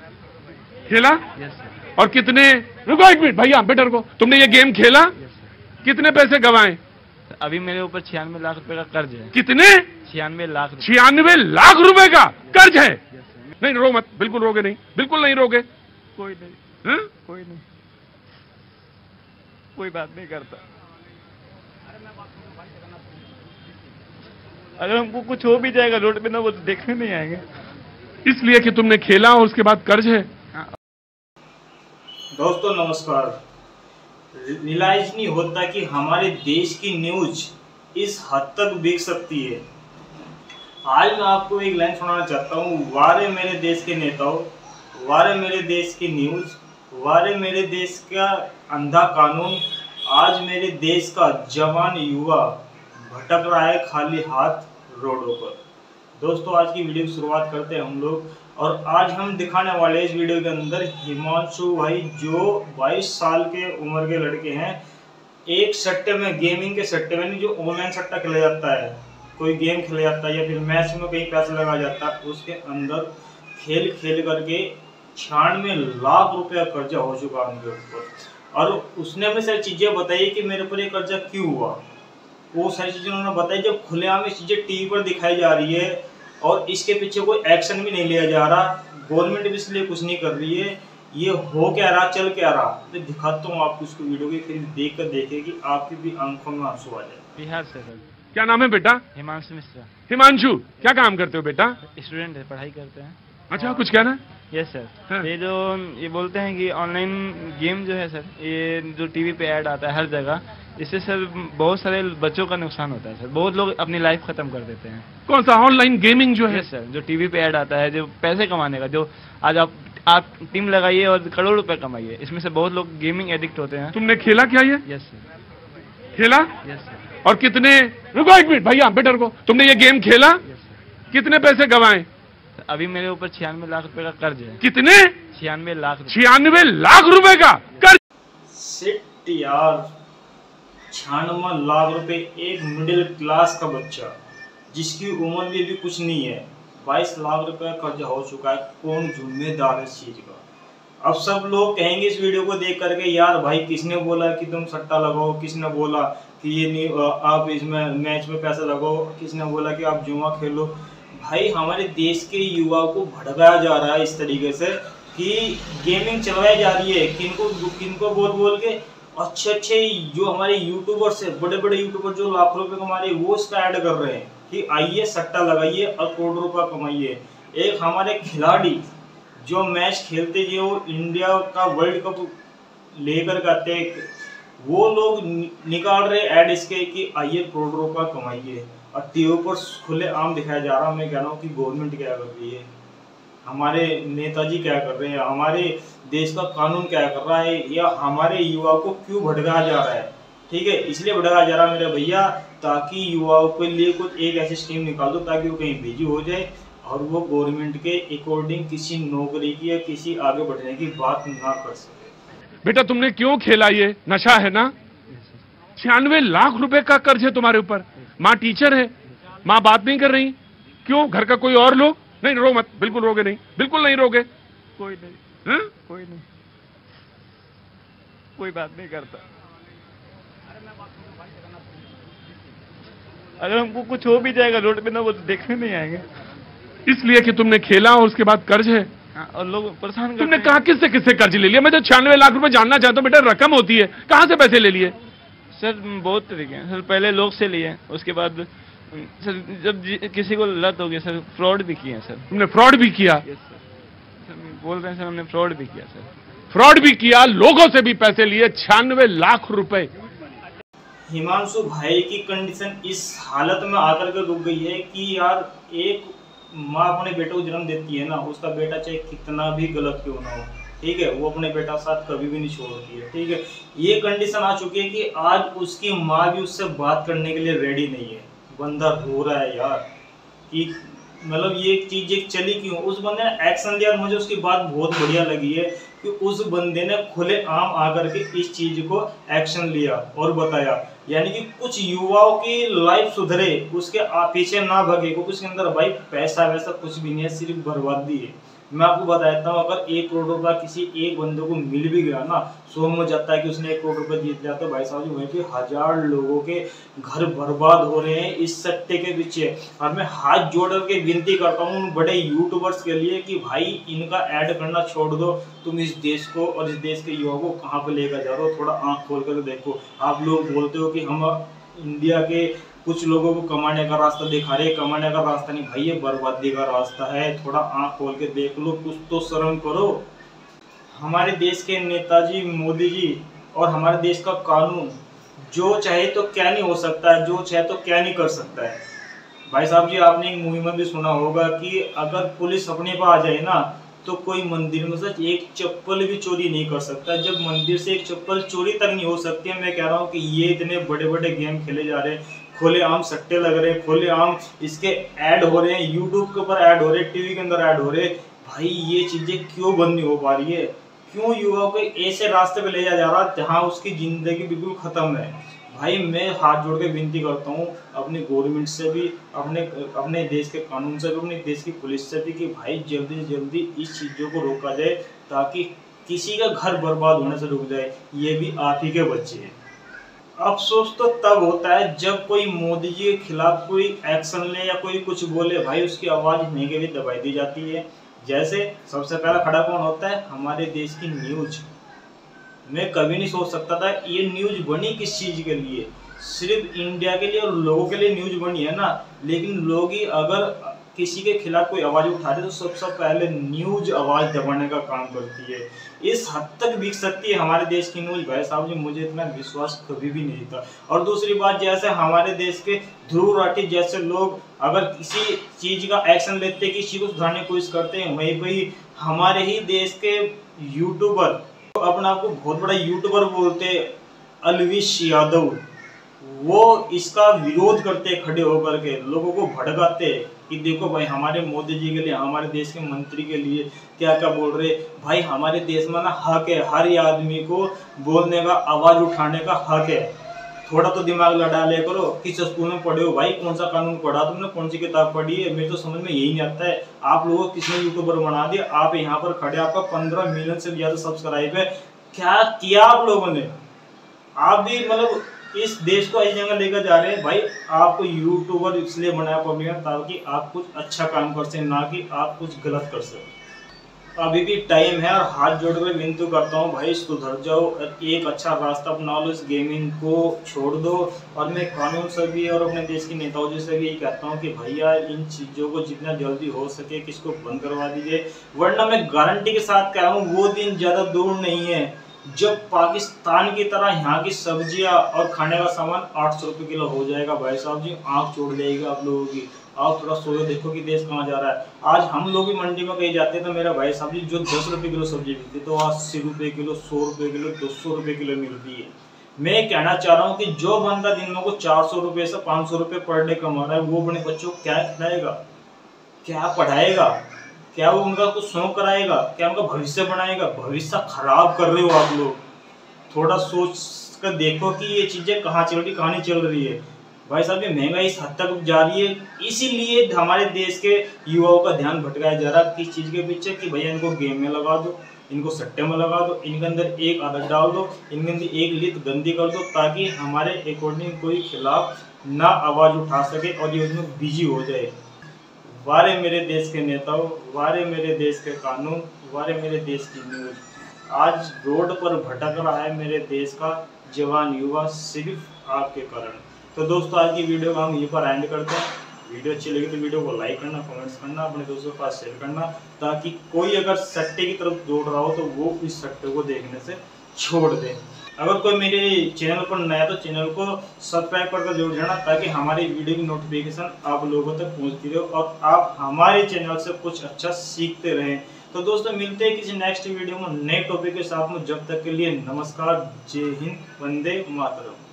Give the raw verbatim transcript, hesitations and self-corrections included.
खेला? Yes sir. और कितने, रुको एक मिनट भैया, बेटर को, तुमने ये गेम खेला? Yes sir. कितने पैसे गंवाए? अभी मेरे ऊपर छियानवे लाख रुपए का कर्ज है। कितने? छियानवे लाख। छियानवे लाख रुपए का कर्ज है? नहीं रो मत, बिल्कुल रोगे नहीं, बिल्कुल नहीं रोगे। कोई नहीं। हा? कोई नहीं, कोई बात नहीं करता। अगर हमको कुछ हो भी जाएगा रोड पे ना, वो तो देखने नहीं आएंगे। इसलिए कि तुमने खेला और उसके बाद कर्ज है। दोस्तों नमस्कार। रियलाइज नहीं होता कि हमारे देश की न्यूज इस हद तक बिक सकती है। आज मैं आपको एक लाइन सुनाना चाहता हूँ। वारे मेरे देश के नेताओं, वारे मेरे देश की न्यूज, वारे मेरे देश का अंधा कानून। आज मेरे देश का जवान युवा भटक रहा है खाली हाथ रोडों पर। दोस्तों आज की वीडियो की शुरुआत करते हैं हम लोग, और आज हम दिखाने वाले इस वीडियो के अंदर हिमांशु भाई जो बाईस साल के उम्र के लड़के हैं, एक सट्टे में, गेमिंग के सट्टे में नहीं, जो ऑनलाइन सट्टा खेला जाता है, कोई गेम खेला जाता है या फिर मैच में कहीं पैसा लगा जाता है, उसके अंदर खेल खेल करके छियानवे लाख रुपया कर्जा हो चुका उनके ऊपर। और उसने अपनी सारी चीज़ें बताई कि मेरे पर ये कर्जा क्यों हुआ। वो सारी चीज़ें उन्होंने बताई। जब खुलेआम ये चीज़ें टीवी पर दिखाई जा रही है और इसके पीछे कोई एक्शन भी नहीं लिया जा रहा, गवर्नमेंट भी इसलिए कुछ नहीं कर रही है, ये हो क्या रहा, चल क्या रहा, मैं तो दिखाता हूँ आपको इसको वीडियो की, फिर देख कर देखे कि आपकी भी आंखों में आंसू आ जाए। बिहार से सर। क्या नाम है बेटा? हिमांशु मिश्रा। हिमांशु, क्या काम करते हो बेटा? स्टूडेंट है, पढ़ाई करते हैं। अच्छा, कुछ कहना? Yes sir. हाँ। ये जो ये बोलते हैं कि ऑनलाइन गेम जो है सर, ये जो टीवी पे ऐड आता है हर जगह, इससे सर बहुत सारे बच्चों का नुकसान होता है सर। बहुत लोग अपनी लाइफ खत्म कर देते हैं। कौन सा ऑनलाइन गेमिंग जो है? यस सर, जो टीवी पे ऐड आता है, जो पैसे कमाने का, जो आज आप आप टीम लगाइए और करोड़ रुपए कमाइए, इसमें से बहुत लोग गेमिंग एडिक्ट होते हैं। तुमने खेला क्या ये? Yes sir. खेला? Yes sir. और कितने, रुको एक मिनट भैया, बेटर को, तुमने ये गेम खेला? Yes sir. कितने पैसे गंवाए? अभी मेरे ऊपर छियानवे लाख रुपए का कर्ज है। कितने? छियानवे लाख। छियानवे लाख रुपए का कर्ज। सिट यार, छियानवे लाख रुपए एक मिडिल क्लास का बच्चा जिसकी उम्र भी अभी कुछ नहीं है, बाईस लाख रुपए का कर्जा हो चुका है। कौन जिम्मेदार है इस चीज का? अब सब लोग कहेंगे इस वीडियो को देख करके, यार भाई किसने बोला कि तुम सट्टा लगाओ, किसने बोला कि ये नहीं आप इसमें मैच में पैसा लगाओ, किसने बोला कि आप जुआ खेलो। भाई हमारे देश के युवाओं को भड़काया जा रहा है इस तरीके से कि गेमिंग चलवाई जा रही है। किनको किनको बोल बोल के अच्छे अच्छे जो हमारे यूट्यूबर्स है, बड़े बड़े यूट्यूबर जो लाखों रुपए कमा रहे हैं, वो उसका ऐड कर रहे हैं कि आइए सट्टा लगाइए और करोड़ रुपया कमाइए। एक हमारे खिलाड़ी जो मैच खेलते जो इंडिया का वर्ल्ड कप लेकर के आते हैं, वो लोग निकाल रहे ऐड इसके कि आइए करोड़ रुपया कमाइए, और टीवी पर खुले आम दिखाया जा रहा। मैं कह रहा हूँ कि गवर्नमेंट क्या कर रही है, हमारे नेताजी क्या कर रहे हैं, हमारे देश का कानून क्या कर रहा है, या हमारे युवाओं को क्यों भटकाया जा रहा है। ठीक है, इसलिए भटकाया जा रहा है मेरे भैया, ताकि युवाओं के लिए कुछ एक ऐसी स्कीम निकाल दो ताकि वो कहीं बिजी हो जाए और वो गवर्नमेंट के अकॉर्डिंग किसी नौकरी की या किसी आगे बढ़ने की बात ना कर सके। बेटा तुमने क्यों खेला? ये नशा है ना? छियानवे लाख रुपए का कर्ज है तुम्हारे ऊपर। माँ टीचर है, माँ बात नहीं कर रही, क्यों? घर का कोई और लोग? नहीं रो मत, बिल्कुल रोगे नहीं, बिल्कुल नहीं रोगे। कोई नहीं। हा? कोई नहीं, कोई बात नहीं करता। अगर हमको कुछ हो भी जाएगा रोड पे ना, वो तो देखने नहीं आएंगे। इसलिए कि तुमने खेला और उसके बाद कर्ज है। हाँ, और लोग परेशान करते तुमने हैं। कहा किससे किससे कर्ज ले लिया? मैं तो छियानवे लाख रुपए जानना चाहता हूँ बेटा, रकम होती है, कहाँ से पैसे ले लिए? सर बहुत तरीके हैं सर। पहले लोग से लिए, उसके बाद सर जब किसी को लत हो गई सर, फ्रॉड भी किया सर। तुमने फ्रॉड भी किया? Yes sir. सर बोल रहे हैं सर, हमने फ्रॉड भी किया सर। फ्रॉड भी किया, लोगों से भी पैसे लिए, छियानवे लाख रुपए। हिमांशु भाई की कंडीशन इस हालत में आकर के रुक गई है कि यार एक माँ अपने बेटे को जन्म देती है ना, उसका बेटा चाहे कितना भी गलत क्यों ना हो, ठीक है, वो अपने बेटा साथ कभी भी नहीं छोड़ती है। ठीक है, ये कंडीशन आ चुकी है कि आज उसकी माँ भी उससे बात करने के लिए रेडी नहीं है। बंदा रो रहा है यार कि मतलब ये चीज एक चली क्यों। उस बंदे ने एक्शन लिया और मुझे उसकी बात बहुत बढ़िया लगी है कि उस बंदे ने खुले आम आकर के इस चीज को एक्शन लिया और बताया, यानी कि कुछ युवाओं की लाइफ सुधरे, उसके पीछे ना भागे, क्योंकि उसके अंदर भाई पैसा वैसा कुछ भी नहीं है, सिर्फ बर्बादी है। मैं आपको बता देता हूँ, अगर एक करोड़ रुपया किसी एक बंदे को मिल भी गया ना, सो में जाता है कि उसने एक करोड़ रुपया जीत लिया, तो भाई साहब जी वहीं पे हजार लोगों के घर बर्बाद हो रहे हैं इस सट्टे के पीछे। और मैं हाथ जोड़ के विनती करता हूँ उन बड़े यूट्यूबर्स के लिए कि भाई इनका ऐड करना छोड़ दो, तुम इस देश को और इस देश के युवाओं को कहाँ पे लेकर जा रहे हो, थोड़ा आंख खोल कर देखो। आप लोग बोलते हो कि हम इंडिया के कुछ लोगों को कमाने का रास्ता दिखा रहे, कमाने का रास्ता नहीं भाई, ये बर्बादी का रास्ता है, थोड़ा आंख खोल के देख लो, कुछ तो शर्म करो। हमारे देश के नेताजी मोदी जी और हमारे देश का कानून जो चाहे तो क्या नहीं हो सकता है, जो चाहे तो क्या नहीं कर सकता है। भाई साहब जी आपने एक मूवी में भी सुना होगा कि अगर पुलिस अपने पर आ जाए ना, तो कोई मंदिर में से एक चप्पल भी चोरी नहीं कर सकता। जब मंदिर से एक चप्पल चोरी तक नहीं हो सकती है, मैं कह रहा हूँ कि ये इतने बड़े बड़े गेम खेले जा रहे हैं, खुले आम सट्टे लग रहे हैं, खुले आम इसके ऐड हो रहे हैं, यूट्यूब के ऊपर ऐड हो रहे हैं, टीवी के अंदर ऐड हो रहे हैं। भाई ये चीजें क्यों बंद नहीं हो पा रही है? क्यों युवाओं को ऐसे रास्ते पे ले जा जा रहा जहाँ उसकी जिंदगी बिल्कुल खत्म है? भाई मैं हाथ जोड़ के विनती करता हूँ अपनी गवर्नमेंट से भी, अपने अपने देश के कानून से भी, अपने देश की पुलिस से भी कि भाई जल्दी से जल्दी इस चीज़ों को रोका जाए, ताकि किसी का घर बर्बाद होने से रुक जाए। ये भी आप ही के बच्चे हैं। अफसोस तो तब होता है जब कोई मोदी जी के खिलाफ कोई एक्शन ले या कोई कुछ बोले, भाई उसकी आवाज़ नहीं के भी दबाई दी जाती है। जैसे सबसे पहला खड़ा कौन होता है? हमारे देश की न्यूज। मैं कभी नहीं सोच सकता था ये न्यूज बनी किस चीज के लिए, सिर्फ इंडिया के लिए और लोगों के लिए न्यूज बनी है ना। लेकिन लोग ही अगर किसी के खिलाफ कोई आवाज उठाते तो सबसे पहले न्यूज आवाज दबाने का काम करती है। इस हद तक बिक सकती है हमारे देश की न्यूज। भाई साहब जी मुझे इतना विश्वास कभी भी नहीं था। और दूसरी बात, जैसे हमारे देश के ध्रुव राठी जैसे लोग अगर किसी चीज का एक्शन लेते, किसी चीज को सुधारने की कोशिश करते हैं, वहीं पर हमारे ही देश के यूट्यूबर अपने आप को बहुत बड़ा यूट्यूबर बोलते अलविश यादव, वो इसका विरोध करते खड़े होकर के, लोगों को भड़काते कि देखो भाई हमारे मोदी जी के लिए, हमारे देश के मंत्री के लिए क्या क्या बोल रहे। भाई हमारे देश में ना हक है, हर आदमी को बोलने का, आवाज उठाने का हक है। थोड़ा तो दिमाग लड़ा ले करो। किस स्कूल में पढ़े हो भाई? कौन सा कानून पढ़ा तुमने? कौन सी किताब पढ़ी है? मेरे तो समझ में यही नहीं आता है। आप लोगों को किसने यूट्यूबर बना दिया? आप यहाँ पर खड़े, आपका पंद्रह मिलियन से ज्यादा सब्सक्राइब है। क्या किया आप लोगों ने? आप भी मतलब इस देश को ऐसी जगह लेकर जा रहे हैं। भाई आपको यूट्यूबर इसलिए बनाया पब्लिक ने ताकि आप कुछ अच्छा काम कर सकें, ना कि आप कुछ गलत कर सकें। अभी भी टाइम है और हाथ जोड़ कर विनती करता हूँ भाई सुधर जाओ, एक अच्छा रास्ता अपना लो, इस गेमिंग को छोड़ दो। और मैं कानून से भी और अपने देश के नेताओं जी से भी यही कहता हूँ कि भैया इन चीज़ों को जितना जल्दी हो सके किसको बंद करवा दीजिए, वरना मैं गारंटी के साथ कह रहा हूँ वो दिन ज़्यादा दूर नहीं है जब पाकिस्तान की तरह यहाँ की सब्जियाँ और खाने का सामान आठ सौ रुपये किलो हो जाएगा। भाई साहब जी आँख छोड़ जाएगी आप लोगों की। आप थोड़ा सोचो, देखो कि देश कहाँ जा रहा है। आज हम लोग भी मंडी में कहीं जाते हैं तो मेरा भाई साहब जी जो दस रुपये किलो सब्जी मिलती है तो अस्सी रुपये किलो, सौ रुपये किलो, दो सौ रुपये किलो मिलती है। मैं कहना चाह रहा हूँ कि जो बंदा दिन में को चार सौ रुपये से पाँच सौ रुपये पर डे कमा रहा है, वो अपने बच्चों को क्या खिलाएगा, क्या पढ़ाएगा, क्या वो उनका कुछ शौक कराएगा, क्या उनका भविष्य बनाएगा? भविष्य खराब कर रहे हो आप लोग। थोड़ा सोच कर देखो कि ये चीजें कहाँ चल रही, कहाँ नहीं चल रही है। भाई साहब ये महंगाई इस हद तक जा रही है, इसीलिए हमारे देश के युवाओं का ध्यान भटकाया जा रहा है किस चीज के पीछे कि भैया इनको गेम में लगा दो, इनको सट्टे में लगा दो, इनके अंदर एक आदत डाल दो, इनके अंदर एक लित गंदी कर दो, ताकि हमारे अकॉर्डिंग कोई खिलाफ ना आवाज उठा सके और ये उसमें बिजी हो जाए। वारे मेरे देश के नेताओं, वारे मेरे देश के कानून, वारे मेरे देश की न्यूज। आज रोड पर भटक रहा है मेरे देश का जवान युवा सिर्फ आपके कारण। तो दोस्तों आज की वीडियो को हम यहीं पर एंड करते हैं। वीडियो अच्छी लगी तो वीडियो को लाइक करना, कमेंट्स करना, अपने दोस्तों के पास शेयर करना, ताकि कोई अगर सट्टे की तरफ दौड़ रहा हो तो वो इस सट्टे को देखने से छोड़ दे। अगर कोई मेरे चैनल पर नया तो चैनल को सब्सक्राइब करके जरूर जाना, ताकि हमारी वीडियो की नोटिफिकेशन आप लोगों तक पहुंचती रहे और आप हमारे चैनल से कुछ अच्छा सीखते रहें। तो दोस्तों मिलते हैं किसी नेक्स्ट वीडियो में नए टॉपिक के साथ में। जब तक के लिए नमस्कार, जय हिंद, वंदे मातरम।